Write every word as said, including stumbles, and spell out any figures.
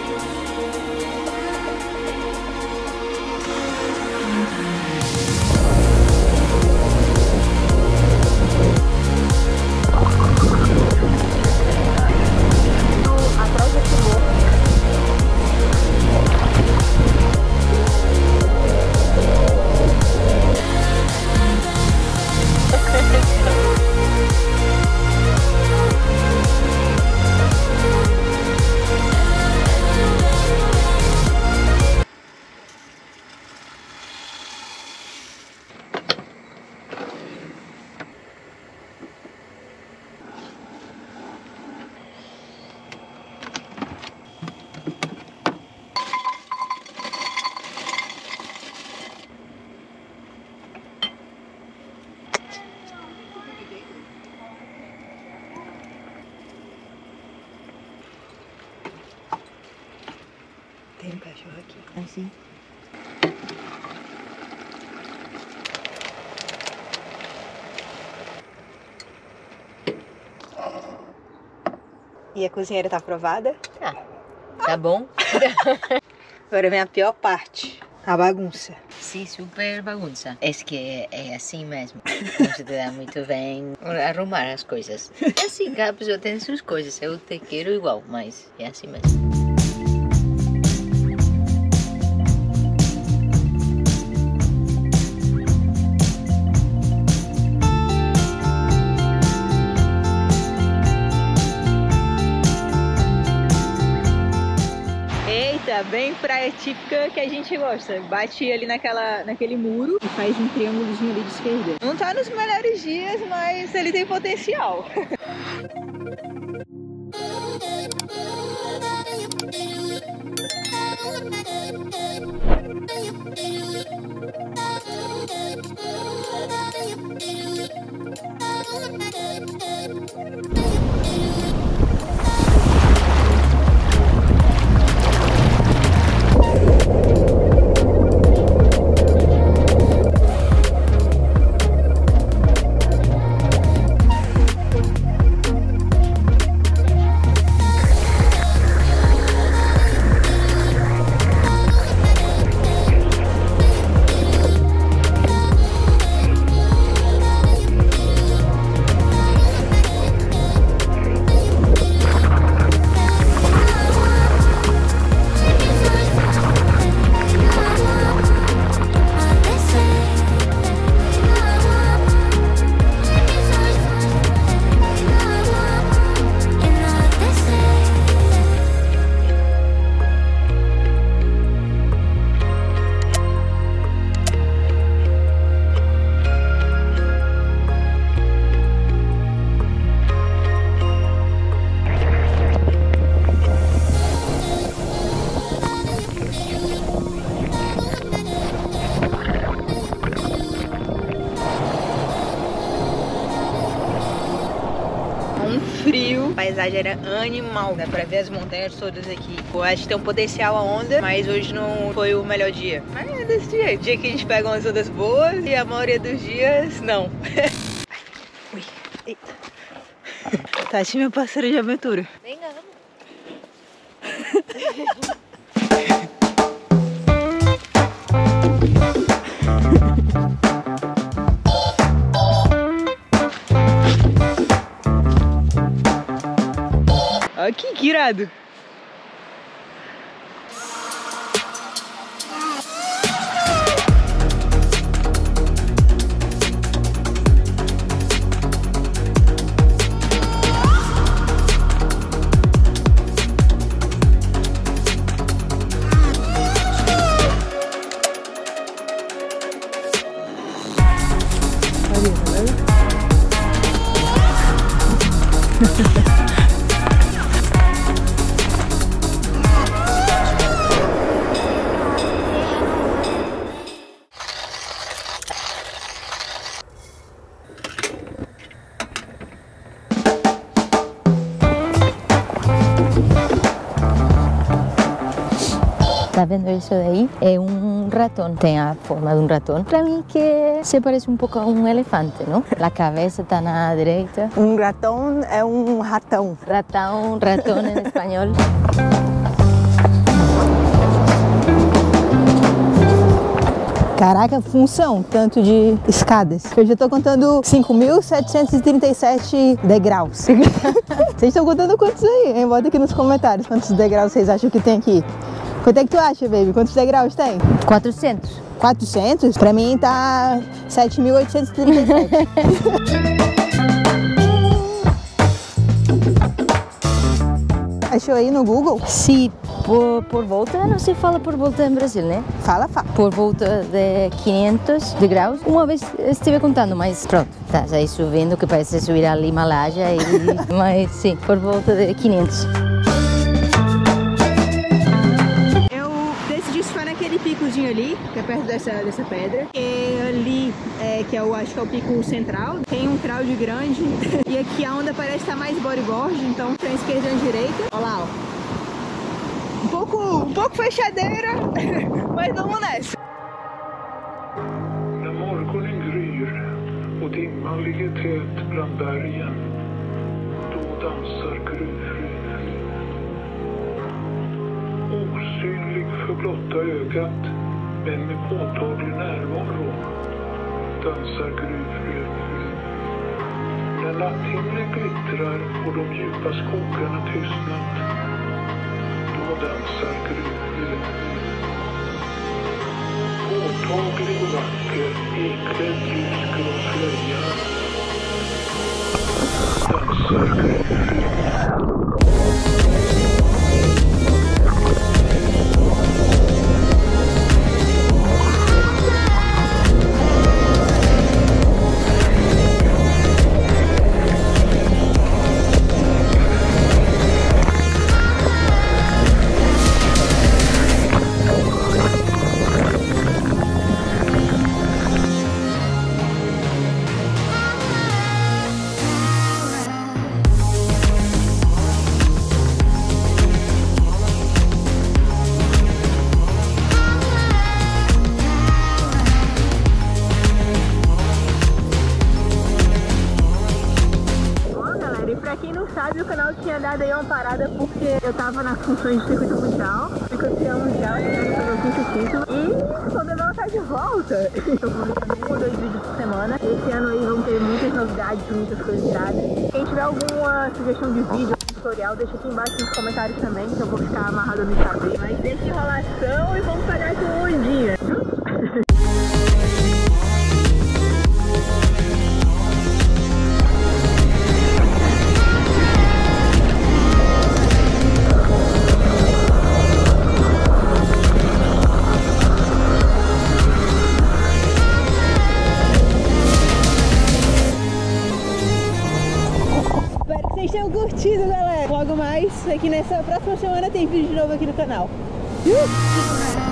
Tem um cachorro aqui. Assim. E a cozinheira tá aprovada? Tá. Tá bom? Agora vem a pior parte. A bagunça. Sim, super bagunça. É que é assim mesmo. Não se te dá muito bem arrumar as coisas. É assim, cada pessoa tem suas coisas. Eu te quero igual, mas é assim mesmo. Bem praia típica que a gente gosta. Bate ali naquela, naquele muro e faz um triângulozinho ali de esquerda. Não tá nos melhores dias, mas ele tem potencial. Frio, a paisagem era animal, dá pra ver as montanhas todas aqui. Eu acho que tem um potencial a onda, mas hoje não foi o melhor dia. Mas é desse jeito, dia que a gente pega umas ondas boas e a maioria dos dias, não. Ui, eita. Tati, minha parceira de aventura. Venga, vamos. Olha que irado. Tá vendo isso daí? É um ratão, tem a forma de um ratão. Para mim que se parece um pouco a um elefante, não? A cabeça está na direita. Um ratão é um ratão. Ratão, ratão em espanhol. Caraca, função, tanto de escadas. Eu já tô contando cinco mil setecentos e trinta e sete degraus. Vocês estão contando quantos aí, hein? Bota aqui nos comentários quantos degraus vocês acham que tem aqui. Quanto é que tu acha, baby? Quantos degraus tem? quatrocentos. quatrocentos? Pra mim tá sete mil oitocentos e trinta e sete. Achou aí no Google? Se por, por volta, não se fala por volta no Brasil, né? Fala, fala. Por volta de quinhentos degraus. Uma vez estive contando, mas pronto, tá aí subindo, que parece subir al Himalaia, e, mas sim, por volta de quinhentos. Eu decidi ficar naquele picozinho ali, que é perto dessa, dessa pedra, que ali, é, que eu acho que é o pico central, tem um crowd grande, e aqui a onda parece estar mais bodyboard, então tem a esquerda e a direita. Olha lá, ó. Um pouco, um pouco fechadeira, mas vamos nessa. När morgonen gryr och dimman ligger tät bland bergen, då dansar gruvfrun. Osynlig för blotta ögat, men med påtaglig närvaro, dansar gruvfrun. När natthimlen glittrar och de djupa skogarna tystnat, då dansar gruvfrun. Påtaglig och vacker, iklädd ljusgrå slöja, dansar gruvfrun. O canal tinha dado aí uma parada porque eu tava nas funções de circuito mundial, fui campeão mundial, eu fiz o título e o Dedão tá de volta. Eu publicando um ou dois vídeos por semana. Esse ano aí vão ter muitas novidades, muitas coisas iradas. Quem tiver alguma sugestão de vídeo, tutorial, deixa aqui embaixo nos comentários também, que eu vou ficar amarrado no Instagram. Mas deixa enrolação e vamos pegar essa ondinha. Vocês tenham curtido, galera. Logo mais, aqui nessa próxima semana tem vídeo de novo aqui no canal. Uh!